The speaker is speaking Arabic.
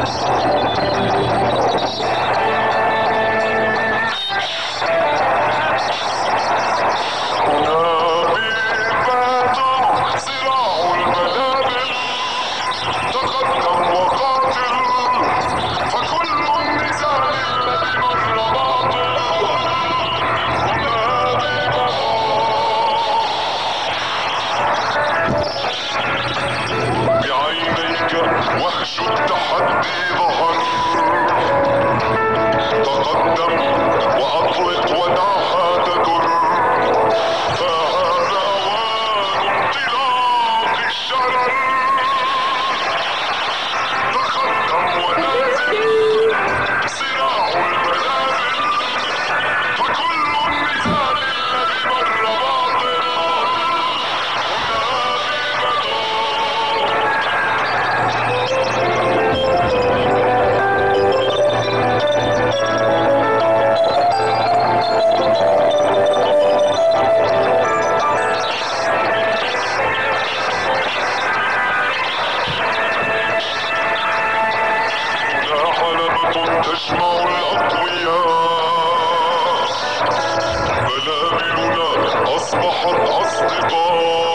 وحش التحدي ظهر، تقدم وأطلق ودعها تدر، فهذا أوان انطلاق الشرر. تقدم ونازل صراع البلابل، فكل النزال الذي مر باطل. تجمع الأقوياء، بلابلنا أصبحت أصدقاء.